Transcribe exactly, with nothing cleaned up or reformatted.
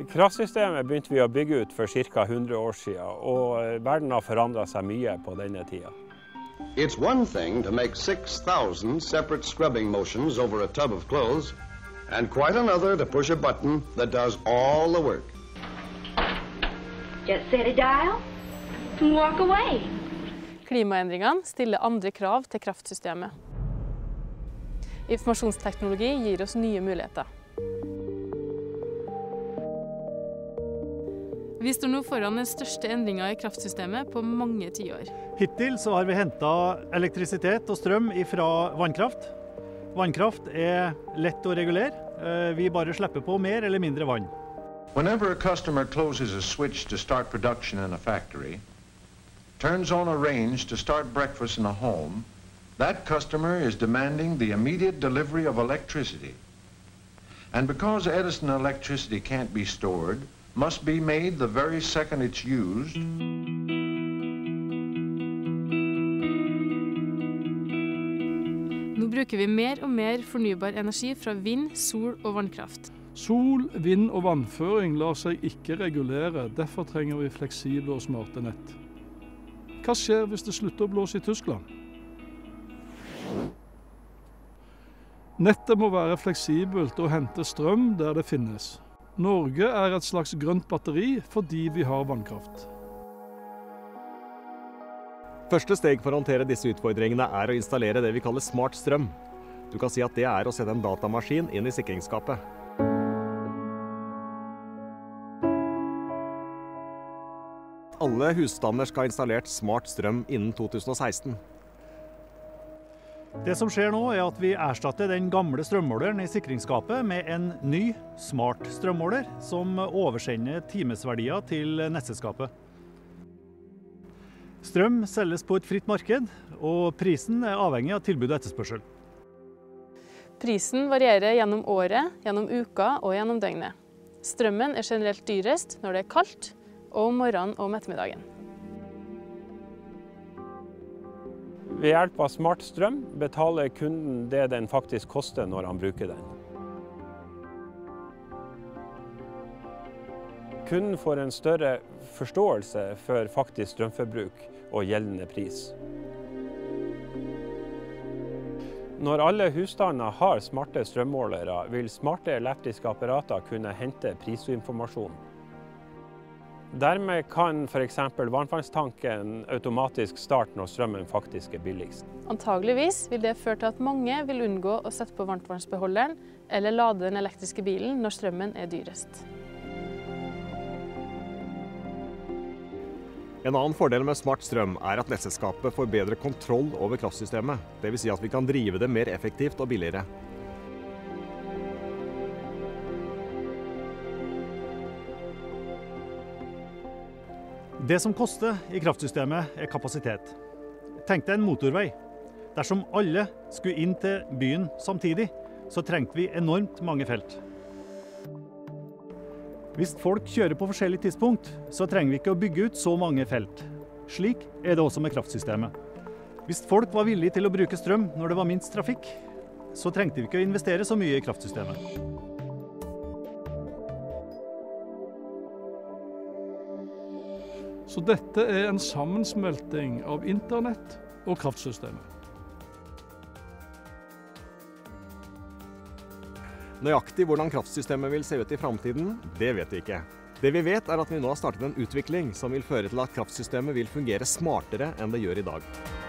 Kraftsystemet begynte vi å bygge ut for ca. hundre år siden, og verden har forandret seg mye på denne tida. It's one thing to make six thousand separate scrubbing motions over a tub of clothes, and quite another to push a button that does all the work. Just set a dial and walk away. Klimaendringene stiller andre krav til kraftsystemet. Informasjonsteknologi gir oss nye muligheter. Vi står nå foran den største endringen i kraftsystemet på mange tiår. Hittil så har vi hentet elektrisitet og strøm fra vannkraft. Vannkraft er lett å regulere. Vi bare slipper på mer eller mindre vann. Whenever a customer closes a switch to start production in a factory, turns on a range to start breakfast in a home, that customer is demanding the immediate delivery of electricity. And because Edison electricity can't be stored, must be made the very second it's used. Nå bruker vi mer og mer fornybar energi fra vind, sol og vannkraft. Sol, vind og vannføring lar seg ikke regulere, derfor trenger vi fleksible og smarte nett. Hva skjer hvis det slutter å blåse i Tyskland? Nettet må være fleksibelt og hente strøm der det finnes. Norge er et slags grønt batteri fordi vi har vannkraft. Første steg for å håndtere disse utfordringene er å installere det vi kaller smart strøm. Du kan si at det er å sette en datamaskin inn i sikringsskapet. Alle husstander skal ha installert smart strøm innen to tusen og seksten. Det som skjer nå er at vi erstatter den gamle strømmåleren i sikringsskapet med en ny, smart strømmåler som oversender timesverdier til nettselskapet. Strøm selges på et fritt marked, og prisen er avhengig av tilbud og etterspørsel. Prisen varierer gjennom året, gjennom uka og gjennom døgnet. Strømmen er generelt dyrest når det er kaldt, og om morgenen og om ettermiddagen. Ved hjelp av smart strøm betaler kunden det den faktisk koster når han bruker den. Kunden får en større forståelse for faktisk strømforbruk og gjeldende pris. Når alle husstander har smarte strømmålere, vil smarte elektriske apparater kunne hente prisinformasjon. Dermed kan for eksempel varmtvannstanken automatisk starte når strømmen faktisk er billigst. Antageligvis vil det føre til at mange vil unngå å sette på varmtvannsbeholderen eller lade den elektriske bilen når strømmen er dyrest. En annen fordel med smart strøm er at nettselskapet får bedre kontroll over kraftsystemet. Det vil si at vi kan drive det mer effektivt og billigere. Det som koster i kraftsystemet er kapasitet. Tenk deg en motorvei. Dersom alle skulle inn til byen samtidig, så trengte vi enormt mange felt. Hvis folk kjører på forskjellige tidspunkt, så trenger vi ikke å bygge ut så mange felt. Slik er det også med kraftsystemet. Hvis folk var villige til å bruke strøm når det var minst trafikk, så trengte vi ikke å investere så mye i kraftsystemet. Så dette er en sammensmelting av internett og kraftsystemet. Nøyaktig hvordan kraftsystemet vil se ut i fremtiden, det vet vi ikke. Det vi vet er at vi nå har startet en utvikling som vil føre til at kraftsystemet vil fungere smartere enn det gjør i dag.